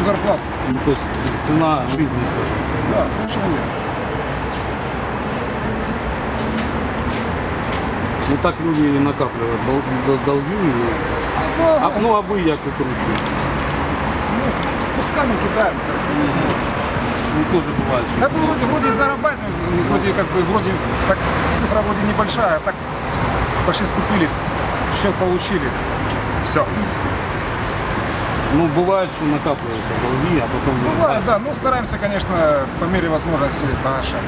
зарплату. Ну, то есть цена жизни, скажем. Да, совершенно верно. Ну так люди и накапливают долги. Ну а вы як викручуєте? Ну, кусками кидаем. Ну тоже бывает. Что Да, вроде зарабатываем, вроде так цифра вроде небольшая, а так почти скупились, счет получили, все. Ну бывает, что накапливаются долги, а потом... Бывает, да, ну стараемся, конечно, по мере возможности погашать.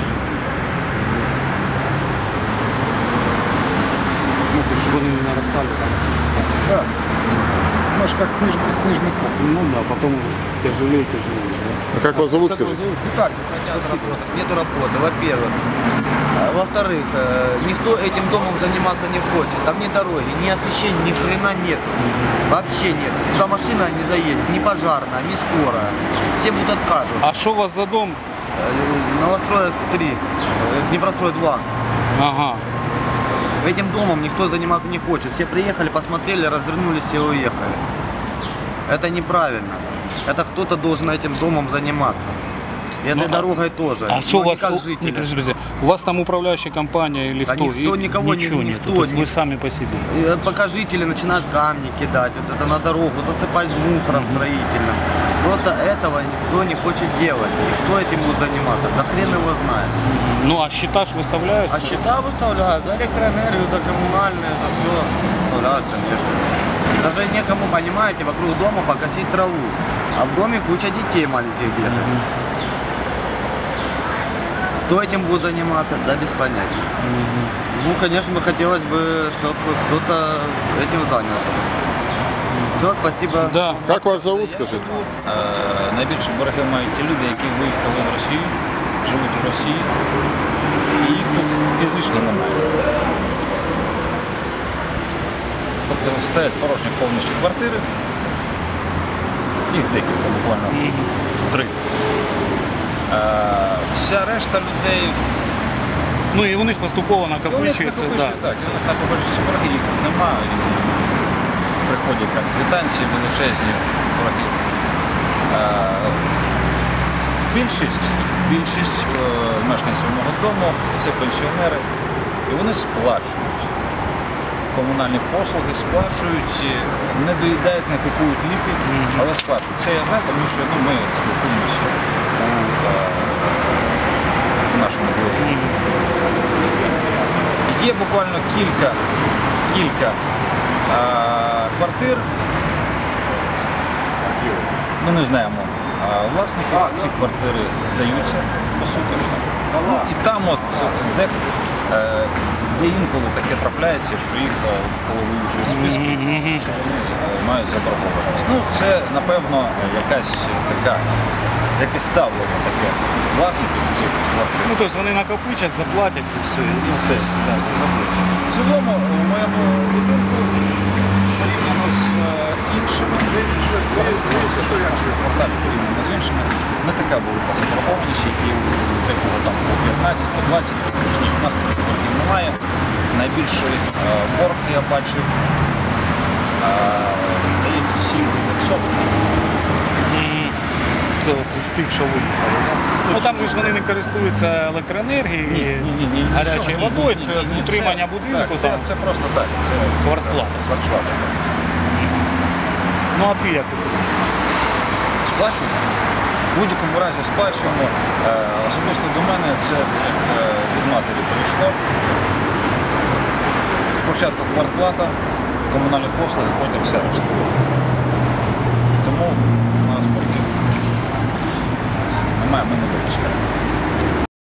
Ну, то есть, чтобы они не нарастали там. Да. Немножко как снежный ком. Ну да, потом уже тяжелее. Да? А как вас зовут, скажите? Виталий. Нету работы, во-первых. Во-вторых, никто этим домом заниматься не хочет. Там ни дороги, ни освещения, ни хрена нет. Вообще нет. Туда машина не заедет, ни пожарная, ни скорая. Все будут отказывать. А что у вас за дом? Новостроек 3, Днепрострой 2. Ага. Этим домом никто заниматься не хочет. Все приехали, посмотрели, развернулись и уехали. Это неправильно. Это кто-то должен этим домом заниматься. И этой дорогой тоже. А что у вас? как Не, жители. подождите, у вас там управляющая компания или Да кто? никто, никого, ничего нет. никто То есть не- вы сами по себе. Пока жители начинают камни кидать, вот это на дорогу, засыпать мусором строительным. Просто этого никто не хочет делать. И кто этим будет заниматься? Да хрен его знает. Ну а счета ж выставляются? А счета выставляют за электроэнергию, за коммунальные, за все выставляют, конечно. Даже некому, понимаете, вокруг дома покосить траву. А в доме куча детей маленьких бегает. Кто этим будет заниматься? Да, без понятия. Ну, конечно, хотелось бы, чтобы кто-то этим занялся. Все, спасибо. Да. Как вас зовут, скажите? Найбільше борги мають ті люди, які виїхали в Росію, живуть в Росії, і їх тут фізично немає. Тобто стоять порожні повністю квартири, їх декілька, буквально 3. Вся решта людей... Ну і у них поступово накопичується. Да. Так, накопичуються борги, їх тут немає. Приходять так квитанції, величезні борги. Більшість мешканців мого дому це пенсіонери, і вони сплачують комунальні послуги, сплачують, не доїдають, не купують ліки, але сплачують. Це я знаю, тому що ми спілкуємося у нашому блогі. Є буквально кілька квартир, ми не знаємо власників, ці квартири здаються посуточно. Ну, і там от, де інколи таке трапляється, що їх коли вивчують списки, що вони мають заборгованість. Ну, це, напевно, якесь ставлення таке власників цих квартир. Ну тобто вони накопичать, заплатять і все. І все. В цілому, у моєму будинку, порівняно з іншими, порівняно з іншими, не така велика заборгованість, які у такого там по 15, по 20 тисяч. Ні, у нас таких боргів немає. Найбільший борг я бачив, здається, 700. З тих, що виїхали. Ну там же ж вони не користуються електроенергією, гарячою водою, це утримання будинку. Це просто так, це квартплата. Ну а ти як? Сплачуємо. В будь-якому разі сплачуємо. Особисто до мене це як від матері прийшло. Спочатку квартплата, комунальні послуги, потім все решта.